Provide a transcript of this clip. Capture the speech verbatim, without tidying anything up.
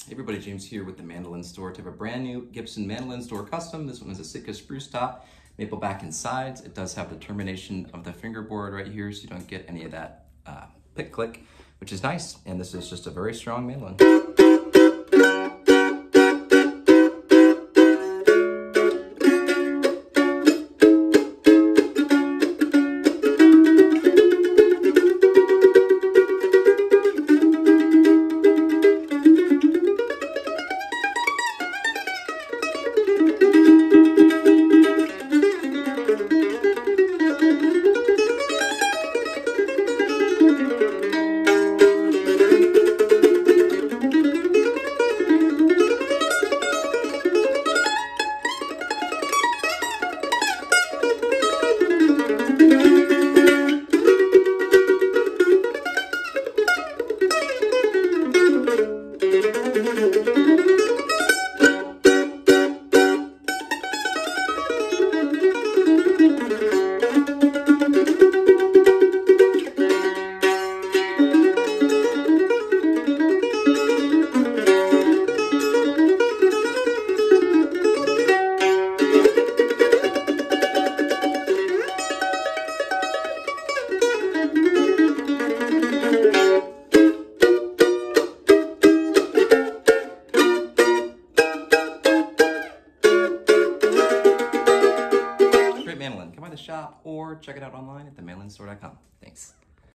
Hey everybody, James here with the Mandolin Store. To have a brand new Gibson Mandolin Store custom. This one is a Sitka spruce top, maple back and sides. It does have the termination of the fingerboard right here, so you don't get any of that uh, pick click, which is nice. And this is just a very strong mandolin. Mandolin. Come by the shop or check it out online at the mandolin store dot com. Thanks.